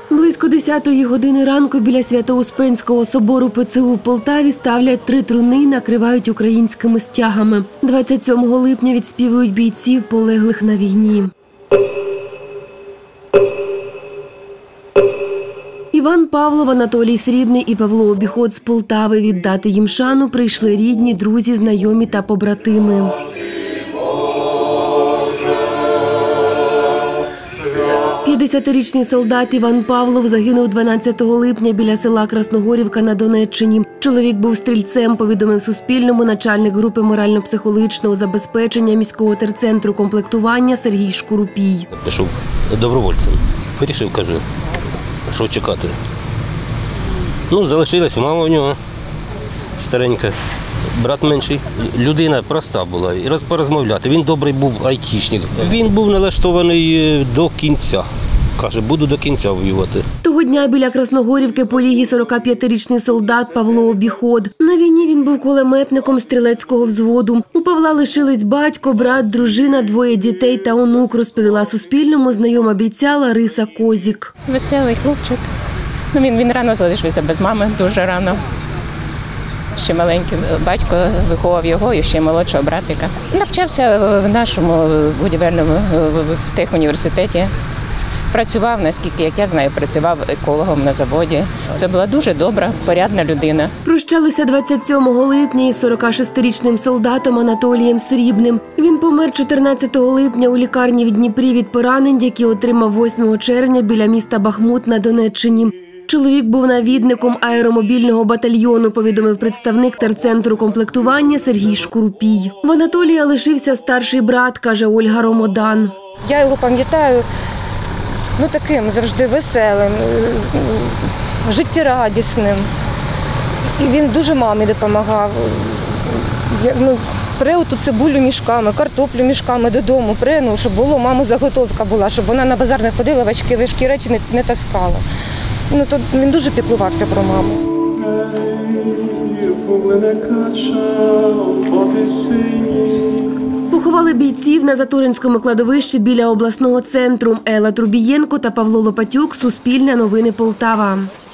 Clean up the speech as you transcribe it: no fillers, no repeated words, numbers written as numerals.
Близько 10-ї години ранку біля Свято-Успенського собору ПЦУ в Полтаві ставлять 3 труни і накривають українськими стягами. 27 липня відспівують бійців, полеглих на війні. Іван Павлов, Анатолій Срібний і Павло Обіход з Полтави. Віддати їм шану прийшли рідні, друзі, знайомі та побратими. П'ятдесятирічний солдат Іван Павлов загинув 12 липня біля села Красногорівка на Донеччині. Чоловік був стрільцем, повідомив Суспільному начальник групи морально-психологічного забезпечення міського терцентру комплектування Сергій Шкурупій. Пішов добровольцем. Вирішив, каже, що чекати. Залишилась мама у нього старенька, брат менший. Людина проста була, і порозмовляти. Він добрий був айтішник. Він був налаштований до кінця. Каже, буду до кінця воювати. Того дня біля Красногорівки поліг і 45-річний солдат Павло Обіход. На війні він був кулеметником стрілецького взводу. У Павла лишились батько, брат, дружина, 2 дітей та онук, розповіла Суспільному знайома бійця Лариса Козік. Веселий хлопчик. Він рано залишився без мами, дуже рано. Ще маленький батько виховав його і ще молодшого братика. Навчався в нашому будівельному техуніверситеті. Працював, наскільки, як я знаю, працював екологом на заводі. Це була дуже добра, порядна людина. Прощалися 27 липня із 46-річним солдатом Анатолієм Срібним. Він помер 14 липня у лікарні в Дніпрі від поранень, які отримав 8 червня біля міста Бахмут на Донеччині. Чоловік був навідником аеромобільного батальйону, повідомив представник терцентру комплектування Сергій Шкурупій. В Анатолія лишився старший брат, каже Ольга Ромодан. Я його пам'ятаю таким завжди веселим, життєрадісним. І він дуже мамі допомагав. Прив ту цибулю мішками, картоплю мішками додому, щоб було, маму заготовка була, щоб вона на базар не ходила, важкі речі не таскала. Він дуже піклувався про маму. Поховали бійців на Затуринському кладовищі біля обласного центру. Елла Трубієнко та Павло Лопатюк. Суспільне новини Полтава.